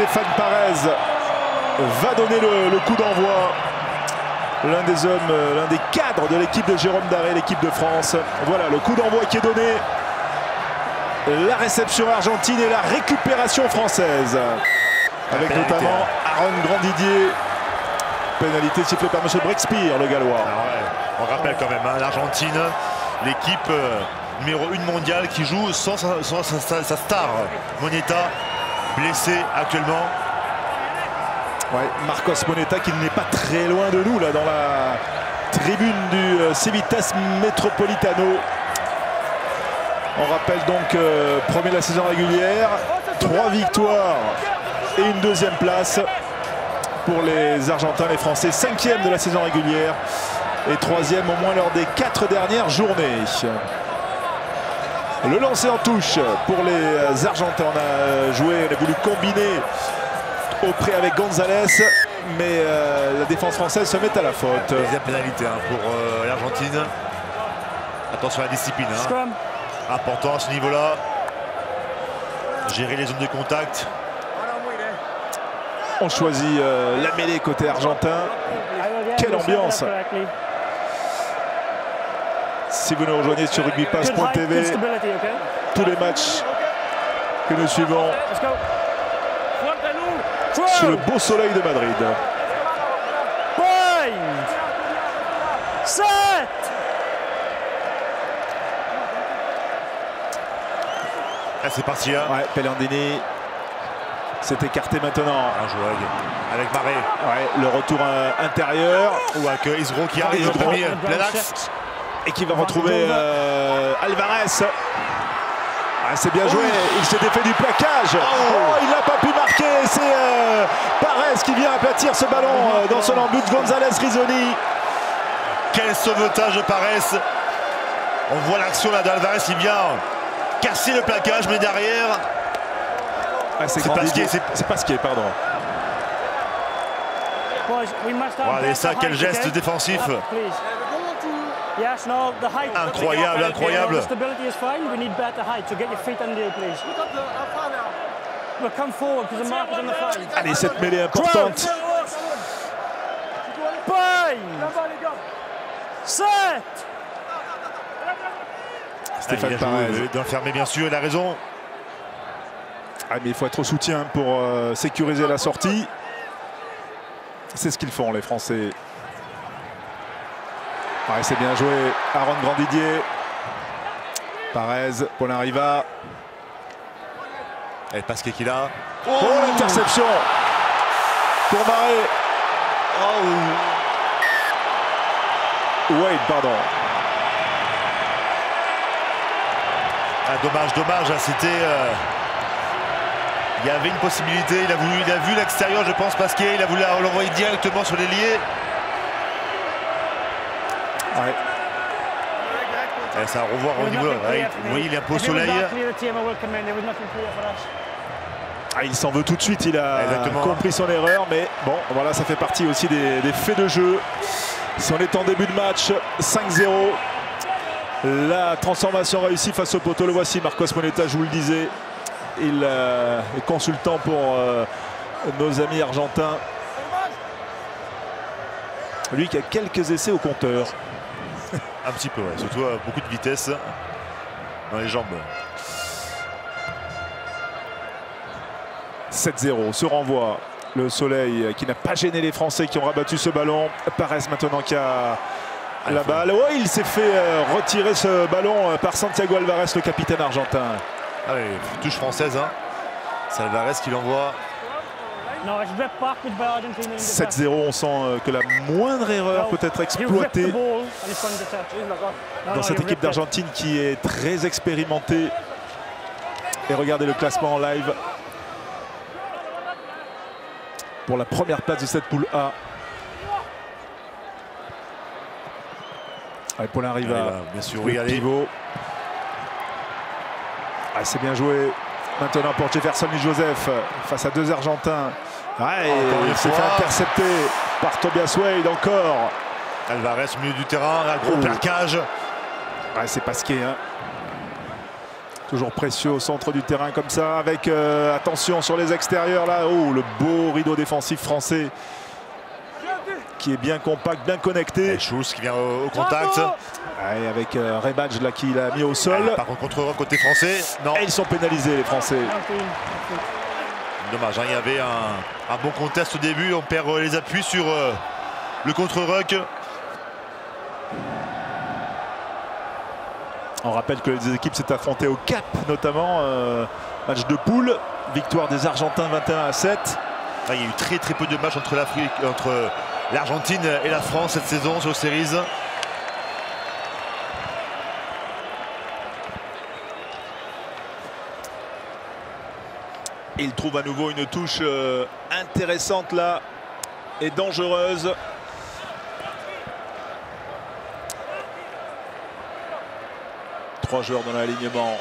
Stéphane Parez va donner le coup d'envoi. L'un des hommes, l'un des cadres de l'équipe de Jérôme Daré, l'équipe de France. Voilà le coup d'envoi qui est donné. La réception argentine et la récupération française. Avec notamment Aaron Grandidier. Pénalité sifflée par M. Breckspear, le Gallois. Ah ouais, on rappelle quand même, hein, l'Argentine, l'équipe numéro 1 mondiale qui joue sans sa star. Moneta, blessé actuellement. Ouais, Marcos Moneta qui n'est pas très loin de nous là dans la tribune du Civitas Metropolitano. On rappelle donc premier de la saison régulière, 3 victoires et une deuxième place pour les Argentins, les Français, 5e de la saison régulière et 3e au moins lors des 4 dernières journées. Le lancer en touche pour les Argentins. On a voulu combiner au près avec Gonzalez, mais la défense française se met à la faute. Deuxième pénalité hein, pour l'Argentine. Attention à la discipline. Hein. Important à ce niveau-là. Gérer les zones de contact. On choisit la mêlée côté argentin. Quelle ambiance! Si vous nous rejoignez sur rugbypass.tv, tous les matchs que nous suivons sous le beau soleil de Madrid. Ah, c'est parti. Hein. Ouais, Pellandini s'est écarté maintenant. Un joueur avec Maré. Ouais, le retour intérieur. Ou avec Isro qui arrive au premier plein axe. Et qui va retrouver Alvarez. Ah, c'est bien joué, il s'est défait du plaquage. Il n'a pas pu marquer. C'est Parez qui vient aplatir ce ballon dans son embut. Gonzalez Rizzoni. Quel sauvetage de Parez. On voit l'action là d'Alvarez qui vient casser le plaquage, mais derrière. Ah, c'est Pasquier, pardon. Regardez ça, quel geste défensif. Incroyable, incroyable. Allez, cette mêlée importante. Stéphane Parez. D'enfermer bien sûr, il a raison. Ah, mais il faut être au soutien pour sécuriser la sortie. C'est ce qu'ils font les Français. Ouais, c'est bien joué. Aaron Grandidier. Parez, Paulin Riva. Et Pasquier qui l'a. Oh, l'interception pour Maré. Wade, pardon. Ah, dommage. C'était. Il y avait une possibilité. Il a vu l'extérieur, je pense, Pasquier. Il a voulu l'envoyer directement sur l'ailier. Ouais. Et ça va revoir au niveau là. Vous voyez, il est un peu au soleil. Ah, il s'en veut tout de suite. Il a compris son erreur. Mais bon, voilà, ça fait partie aussi des faits de jeu. Si on est en début de match, 5-0. La transformation réussie face au poteau. Le voici, Marcos Moneta, je vous le disais. Il est consultant pour nos amis argentins. Lui qui a quelques essais au compteur. Un petit peu, ouais. Surtout beaucoup de vitesse dans les jambes. 7-0, ce renvoi. Le soleil qui n'a pas gêné les Français qui ont rabattu ce ballon. Parez maintenant qui a la balle. Ouais, il s'est fait retirer ce ballon par Santiago Alvarez, le capitaine argentin. Allez, touche française. Hein. C'est Alvarez qui l'envoie. 7-0, on sent que la moindre erreur peut être exploitée dans cette équipe d'Argentine qui est très expérimentée. Et regardez le classement en live pour la première place de cette poule A. Allez, Paulin Riva, bien sûr, le pivot. Ah, c'est bien joué. Maintenant pour Jefferson et Joseph face à deux Argentins. Ouais, il s'est fait intercepter par Tobias Wade encore. Alvarez au milieu du terrain, un gros plaquage. Ouais, c'est Pasquier. Hein. Toujours précieux au centre du terrain comme ça, avec attention sur les extérieurs là. Oh, le beau rideau défensif français qui est bien compact, bien connecté. Schulz qui vient au contact. Ouais, avec Rebadge là qui l'a mis au sol. Par contre, contre côté français, non. Et ils sont pénalisés les Français. Dommage, hein, il y avait un bon contest au début. On perd les appuis sur le contre-ruck. On rappelle que les équipes s'étaient affrontées au Cap notamment. Match de poule. Victoire des Argentins 21-7. Il y a eu très peu de matchs entre l'Argentine et la France cette saison sur Series. Il trouve à nouveau une touche intéressante là et dangereuse. Trois joueurs dans l'alignement.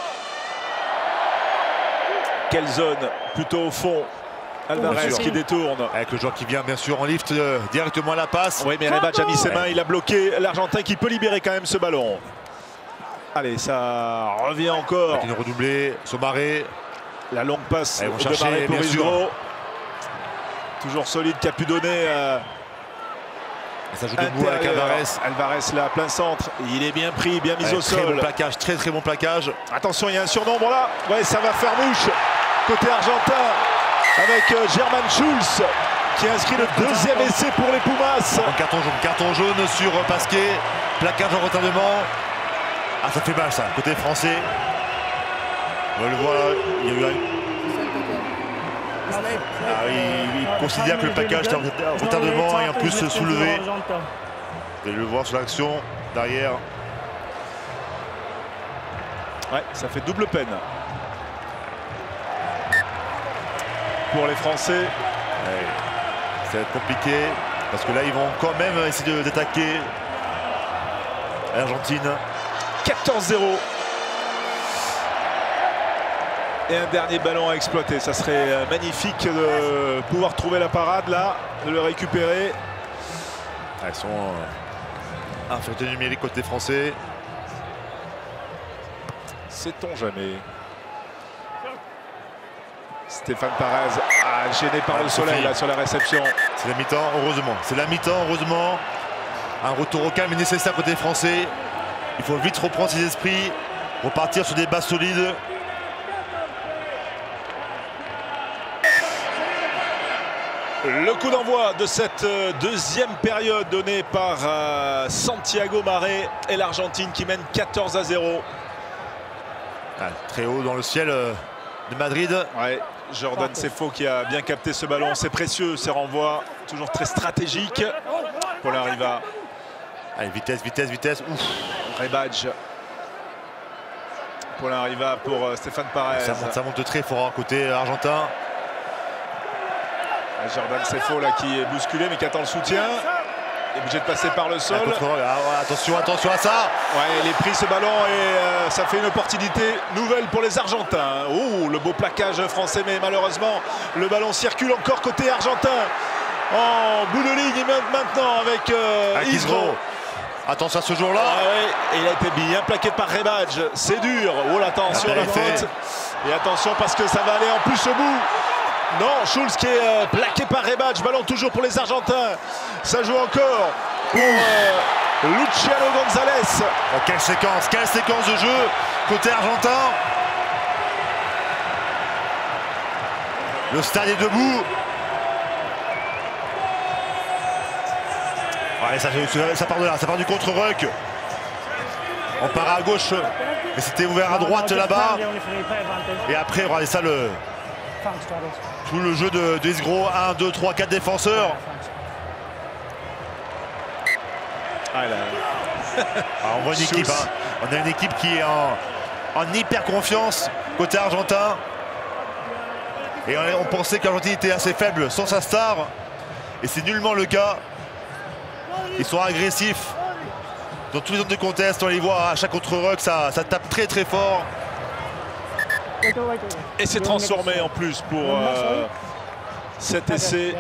Quelle zone? Plutôt au fond. Alvarez qui détourne. Avec le joueur qui vient bien sûr en lift directement à la passe. Oui, mais Rebadge a mis ses mains, il a bloqué l'Argentin qui peut libérer quand même ce ballon. Allez, ça revient encore. Avec une redoublée, Somaré. La longue passe de Maré pour Isgro. Toujours solide qui a pu donner. Ça joue debout avec Alvarez. Alvarez là, plein centre. Il est bien pris, bien mis au sol. Très bon plaquage, très bon plaquage. Attention, il y a un surnombre là. Ouais, ça va faire mouche. Côté argentin, avec German Schulz qui inscrit le deuxième essai pour les Pumas. Carton jaune sur Pasquet. Plaquage en retardement. Ah, ça fait mal ça. Côté français. On le voit là. Il y a eu il considère que le plaquage est en retardement et en plus se soulever. Et le voir sur l'action derrière. Ouais, ça fait double peine. Pour les Français. Ouais, ça va être compliqué parce que là ils vont quand même essayer d'attaquer l'Argentine. 14-0. Et un dernier ballon à exploiter. Ça serait magnifique de pouvoir trouver la parade là, de le récupérer. Ils sont infériorité numérique côté français. Sait-on jamais. Stéphane Parez gêné par le soleil là sur la réception. C'est la mi-temps, heureusement. C'est la mi-temps, heureusement. Un retour au calme est nécessaire côté français. Il faut vite reprendre ses esprits, repartir sur des bases solides. Le coup d'envoi de cette deuxième période donnée par Santiago Maré et l'Argentine qui mène 14-0. Très haut dans le ciel de Madrid. Ouais, Jordan Sefo qui a bien capté ce ballon. C'est précieux ces renvois, toujours très stratégiques. Paulin Riva. Allez, vitesse. Ouf. Rebadge. Paulin Riva pour Stéphane Parez. Ça monte très fort côté argentin. Jordan Sefo là qui est bousculé mais qui attend le soutien. Il est obligé de passer par le sol. Attention à ça. Ouais, il est pris ce ballon et ça fait une opportunité nouvelle pour les Argentins. Oh, le beau plaquage français, mais malheureusement, le ballon circule encore côté argentin. En bout de ligne maintenant avec Isgro. Attention à ce jour-là. Ouais, il a été bien plaqué par Rebadge. C'est dur. Oh, attention la faute. Et attention parce que ça va aller en plus au bout. Non, Schulz qui est plaqué par Rebadge. Ballon toujours pour les Argentins. Ça joue encore pour Luciano González. Oh, quelle séquence de jeu côté argentin. Le stade est debout. Ouais, ça part de là, ça part du contre-ruck. On part à gauche, mais c'était ouvert à droite là-bas. Et après, regardez ça, tout le jeu de Isgro. 1, 2, 3, 4 défenseurs. On voit une équipe, on a une équipe qui est en hyper confiance côté argentin. Et on pensait que l'Argentine était assez faible sans sa star. Et c'est nullement le cas. Ils sont agressifs dans tous les zones de contest. On les voit à chaque contre-ruck, ça tape très fort. Et c'est transformé en plus pour cet essai.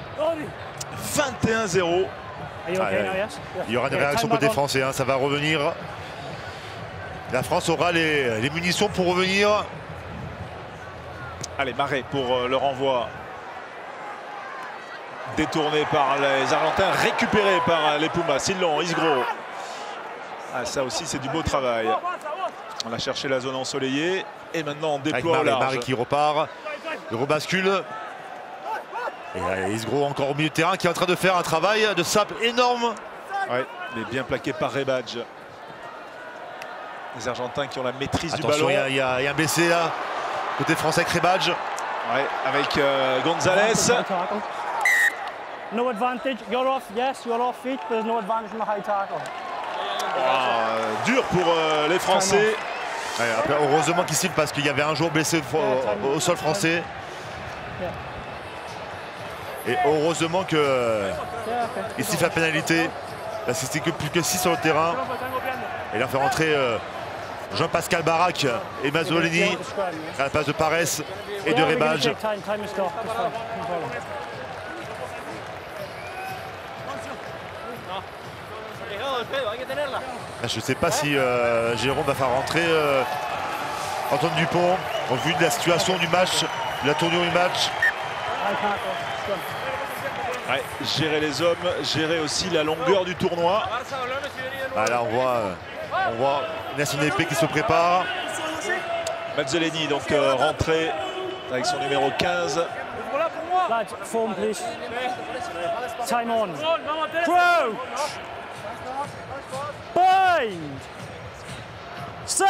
21-0. Il y aura une réaction côté français, ça va revenir. La France aura les munitions pour revenir. Allez, Marais pour le renvoi. Détourné par les Argentins, récupéré par les Pumas. Ils l'ont, Isgro. Ah, ça aussi, c'est du beau travail. On a cherché la zone ensoleillée. Et maintenant, on déploie au large. Marais qui repart. Il rebascule. Et là, Isgro encore au milieu de terrain qui est en train de faire un travail de sape énorme. Ouais, il est bien plaqué par Rebadge. Les Argentins qui ont la maîtrise du Attention, ballon. il y a un blessé là. Côté français avec Rebadge. Ouais, avec Gonzalez. No advantage. You're off. Yes, you're off feet, but there's no advantage in the high tackle. Dur pour les Français. Ouais, après, heureusement qu'il siffle parce qu'il y avait un joueur blessé au sol français. Et heureusement qu'il siffle la pénalité. Parce que c'était que plus que 6 sur le terrain. Et il a fait rentrer Jean-Pascal Barak et Mazzolini à la place de Paresse et de Rebadge. Je ne sais pas si Jérôme va faire rentrer Antoine Dupont au vu de la situation du match, de la tournure du match. Ouais, gérer les hommes, gérer aussi la longueur du tournoi. Ah, là on voit Nelson Épée qui se prépare. Mazzolini donc rentré avec son numéro 15. Lads, form please. Time on. Crouch. Bind. Set.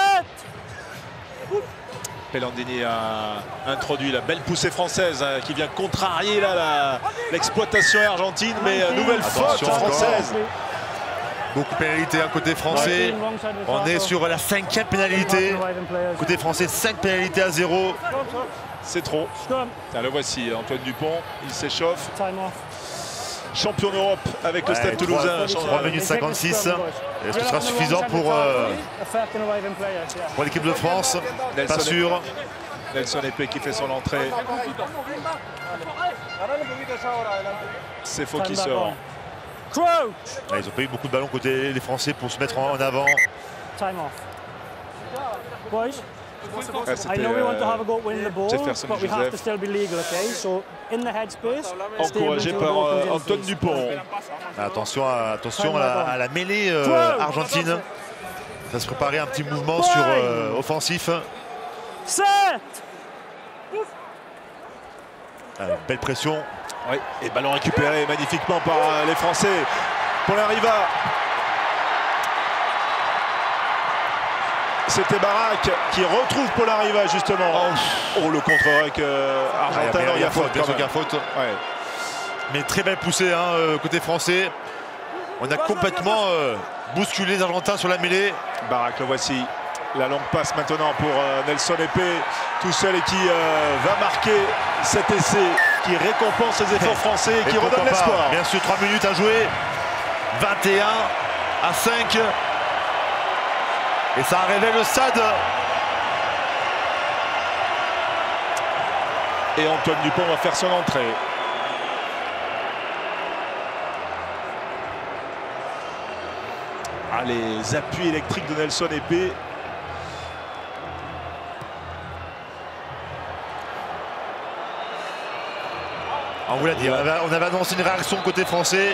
Pellandini a introduit la belle poussée française qui vient contrarier l'exploitation argentine, mais nouvelle faute française. Beaucoup de pénalités à côté français. On est sur la 5e pénalité. Côté français, 5 pénalités à 0. C'est trop. Tiens, le voici, Antoine Dupont, il s'échauffe. Champion d'Europe avec le Stade Toulousain. 3 minutes 56. Est-ce que ce sera suffisant pour l'équipe de France? Pas sûr. Nelson Épée qui fait son entrée. C'est faux qui sort. Ils n'ont pas eu beaucoup de ballons côté les Français pour se mettre en avant. I know we want to have a go win the ball, but we have to still be legal, okay? So in the headspace, encouragé par Antoine Dupont. Attention à la mêlée argentine. Ça va se préparer un petit mouvement sur offensif. Belle pression. Oui, et ballon récupéré magnifiquement par les Français. Polariva. C'était Barak qui retrouve Polariva justement. Oh, le contre-rack argentin. Il y a faute, bien sûr qu'il y a faute. Ouais. Mais très belle poussée côté français. On a complètement bousculé les Argentins sur la mêlée. Barak, le voici. La longue passe maintenant pour Nelson Épée, tout seul et qui va marquer cet essai qui récompense les efforts français et qui redonne l'espoir. Bien sûr, 3 minutes à jouer. 21 à 5. Et ça révèle le stade. Et Antoine Dupont va faire son entrée. Ah, les appuis électriques de Nelson Épée. On vous l'a dit, on avait annoncé une réaction côté français.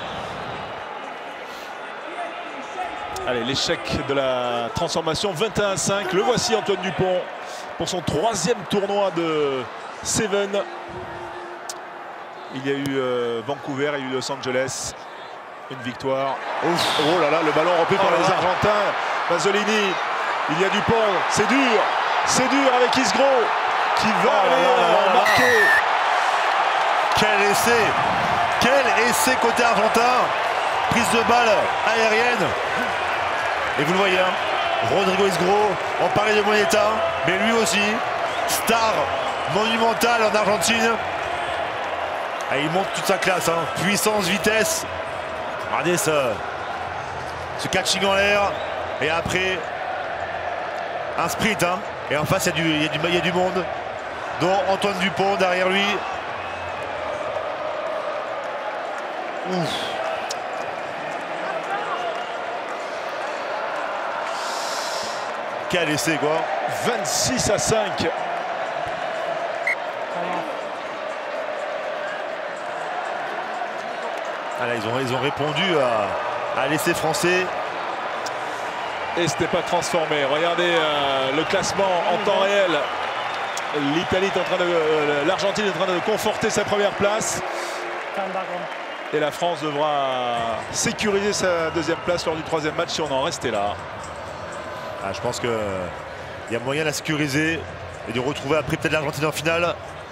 Allez, l'échec de la transformation, 21-5. Le voici Antoine Dupont pour son 3e tournoi de Seven. Il y a eu Vancouver, il y a eu Los Angeles. Une victoire. Ouf. Oh là là, le ballon repris par les Argentins. Mazzolini, il y a Dupont. C'est dur avec Isgro qui va aller marquer. Quel essai côté argentin. Prise de balle aérienne. Et vous le voyez, Rodrigo Isgro, on parlait de Moneta, mais lui aussi, star monumentale en Argentine. Et il montre toute sa classe, puissance, vitesse. Regardez ça, ce catching en l'air. Et après, un sprint. Et en face, il y a du monde, dont Antoine Dupont derrière lui. Ouf. Quel essai quoi. 26-5. Ah là, ils ont répondu à l'essai français. Et ce n'est pas transformé. Regardez le classement en temps réel. L'Italie est en train de, l'Argentine est en train de conforter sa première place. Et la France devra sécuriser sa deuxième place lors du troisième match si on en restait là. Ah, je pense qu'il y a moyen de la sécuriser et de retrouver après peut-être l'Argentine en finale.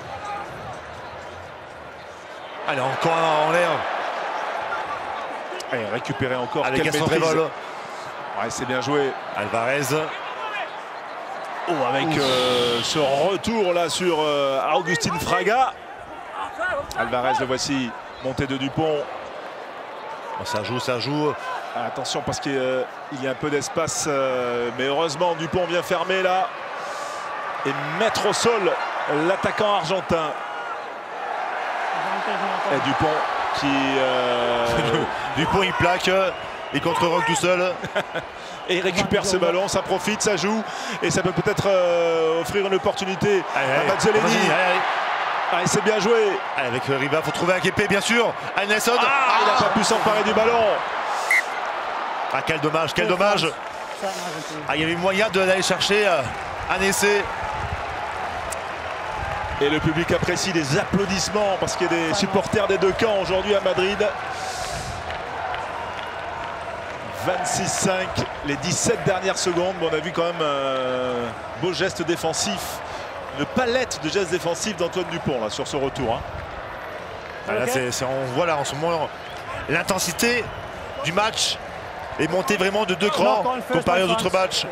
Allez, encore un en l'air. Allez, récupérer encore. Avec Quelle Gaston maîtrise. Révol. Ouais, c'est bien joué. Alvarez. Oh, avec ce retour là sur Augustin Fraga. Alvarez, le voici, montée de Dupont. Oh, ça joue, ça joue. Attention parce qu'il y a un peu d'espace, mais heureusement Dupont vient fermer là et mettre au sol l'attaquant argentin. Et Dupont qui... Dupont il plaque, il contre-roque tout seul. Et il récupère ce ballon, ça profite, ça joue. Et ça peut peut-être offrir une opportunité à Mazzoleni. Allez, c'est bien joué. Allez, avec Riva, il faut trouver un Kepe bien sûr. À Nelson. Il n'a pas pu s'emparer du ballon. Ah, quel dommage, quel dommage. Ah, il y avait moyen d'aller chercher un essai. Et le public apprécie les applaudissements parce qu'il y a des supporters des deux camps aujourd'hui à Madrid. 26-5, les 17 dernières secondes. Bon, on a vu quand même un beau geste défensif, une palette de gestes défensifs d'Antoine Dupont là, sur ce retour. Hein. Ah, là, on voit là en ce moment l'intensité du match est montée vraiment de 2 crans comparé aux autres matchs.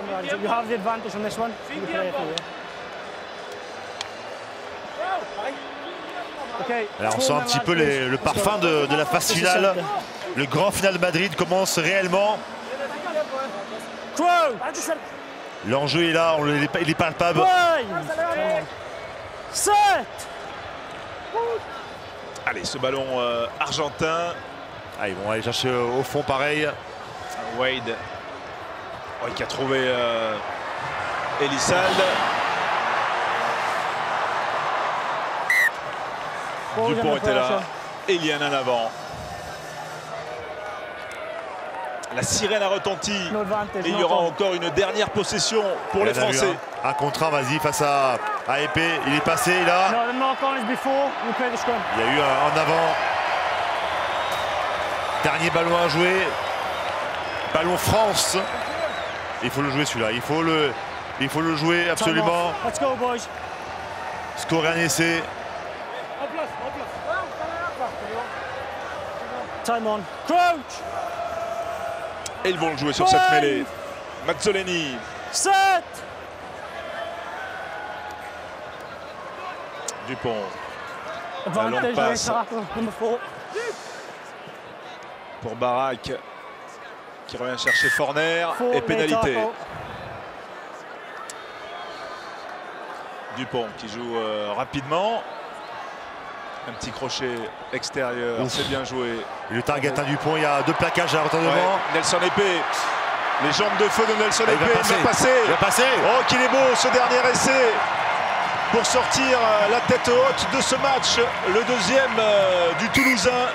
Alors on sent un petit peu le parfum de la phase finale. Le grand final de Madrid commence réellement. L'enjeu est là, il est palpable. Allez, ce ballon argentin. Ah, ils vont aller chercher au fond pareil. Wade qui a trouvé Elissalde. Dupont était là et il y en a un avant. La sirène a retenti et il y aura encore une dernière possession pour les Français. Un contrat, vas-y, face à Épée. Il est passé là. Il y a eu un en avant. Dernier ballon à jouer. Ballon France. Il faut le jouer celui-là. Il faut le jouer absolument. Scorer un essai. Et ils vont le jouer sur cette mêlée. Mazzoleni. Dupont. La longue passe pour Barak qui revient chercher Forner et pénalité. Dupont qui joue rapidement. Un petit crochet extérieur, c'est bien joué. Le target à Dupont, il y a 2 plaquages à retardement. Ouais, Nelson Épée, les jambes de feu de Nelson Épée, il va passer. Oh, qu'il est beau ce dernier essai pour sortir la tête haute de ce match, le deuxième du Toulousain.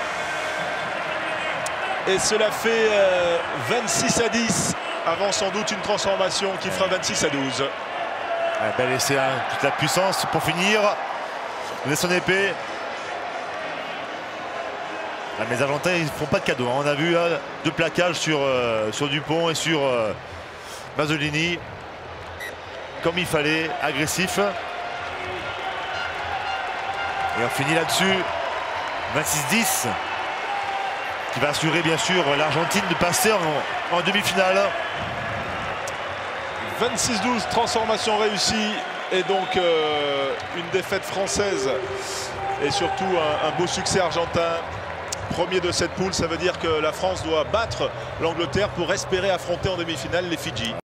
Et cela fait 26-10, avant sans doute une transformation qui fera 26-12. Bel essai, hein, toute la puissance pour finir. Nelson Épée. Ah, mais les Argentins ils font pas de cadeaux. Hein. On a vu 2 plaquages sur Dupont et sur Mazzoleni. Comme il fallait, agressif. Et on finit là-dessus. 26-10. Qui va assurer bien sûr l'Argentine de passer en demi-finale. 26-12, transformation réussie. Et donc une défaite française et surtout un beau succès argentin. Premier de cette poule, ça veut dire que la France doit battre l'Angleterre pour espérer affronter en demi-finale les Fidji.